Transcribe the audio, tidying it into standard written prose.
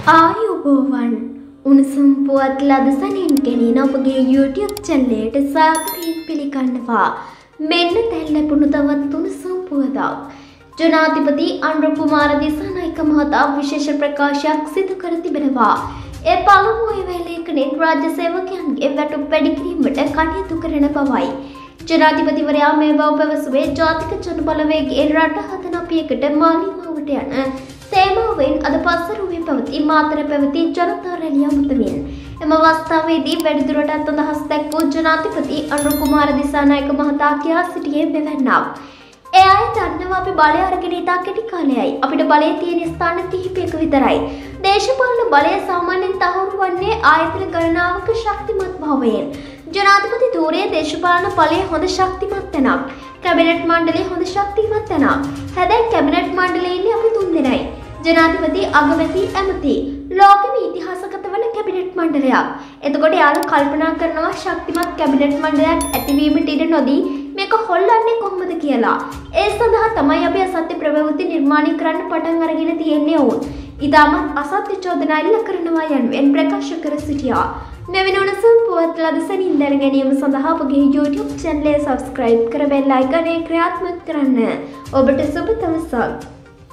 ආයුබෝවන් උණුසුම් පුවත් ලදසනින් ගෙනින ඔබගේ YouTube චැනලයට සාදරයෙන් පිළිගන්නවා. මෙන්න තැල්ලැපුණු තවත් උණුසුම් පුවතක්. ජනාධිපති අනුර කුමාර දිසානායක මහතා විශේෂ ප්‍රකාශයක් සිදු කර තිබෙනවා. ඒ පළමු වේලේකනේ රාජ්‍ය සේවකයන්ගේ වැටුප් වැඩි කිරීමට කටයුතු කරන බවයි. ජනාධිපතිවරයා මේ බව පැවසුවේ ජාතික ජනබලවේගයේ රට හදන අපියකට මාලිමාවට යන තේමාවෙන් අද පස්වරුවේ පැවති මාතර පැවති ජනතා රැළිය අමතමින් එම අවස්ථාවේදී වැඩිදුරටත් අදහස් දැක්වූ ජනාධිපති අනුර කුමාර දිසානායක මහතා කියා සිටියේ මෙවැන්නක්. ඒ අය දන්නවා අපි බලය අරගෙන ඉතා කෙටි කාලයයි. අපිට බලය තියෙන ස්ථාන කිහිපයක විතරයි. දේශපාලන බලය සාමාන්‍යයෙන් තහවුරු වන්නේ ආයතන ගණනාවක ශක්තිමත් භාවයෙන්. ජනාධිපති ධූරයේ දේශපාලන බලය හොඳ ශක්තිමත් තැනක්. කැබිනට් මණ්ඩලය හොඳ ශක්තිමත් තැනක්. හැබැයි කැබිනට් මණ්ඩලයේ ඉන්නේ අපි තුන් දෙනයි. ජනාධිපති අගමැති ඇමති ලෝකෙම ඉතිහාසගත වන කැබිනට් මණ්ඩලයක්. එතකොට යාළුවෝ කල්පනා කරනවා ශක්තිමත් කැබිනට් මණ්ඩලයක් ඇතිවීමට ඉඩ නොදී මේක හොල්ලන්නේ කොහොමද කියලා. ඒ සඳහා තමයි අපි අසත්‍ය ප්‍රවෘත්ති නිර්මාණය කරන්න පටන් අරගෙන තියෙන්නේ වුන්. ඊටමත් අසත්‍ය චෝදනා එල්ල කරනවා යනුවෙන් ප්‍රකාශ කර සිටියා. මෙවැනි උණුසුම් පුවත් ලදසනින් දැන ගැනීම සඳහා ඔබගේ YouTube channel එක subscribe කර බෙල් අයිකනේ ක්‍රියාත්මක කරන්න. ඔබට සුබ දවසක්.